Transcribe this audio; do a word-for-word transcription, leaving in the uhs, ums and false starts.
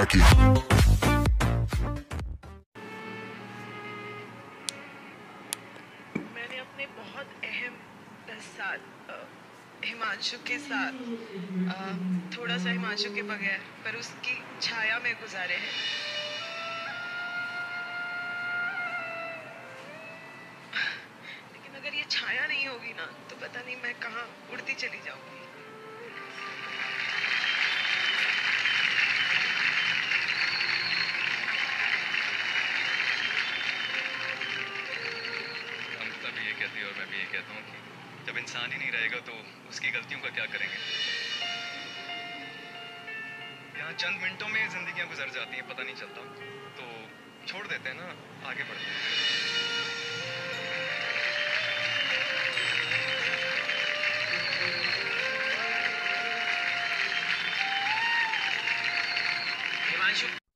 की। मैंने अपने बहुत अहम साथ हिमांशु के साथ आ, थोड़ा सा हिमांशु के बगैर पर उसकी छाया में गुजारे हैं। लेकिन अगर ये छाया नहीं होगी ना तो पता नहीं मैं कहाँ उड़ती चली जाऊंगी। अमृता भी ये कहती है और मैं भी ये कहता हूँ कि जब इंसान ही नहीं रहेगा तो उसकी गलतियों का क्या करेंगे। यहाँ चंद मिनटों में जिंदगियां गुजर जाती हैं, पता नहीं चलता, तो छोड़ देते हैं ना, आगे बढ़ते हैं। हिमांशु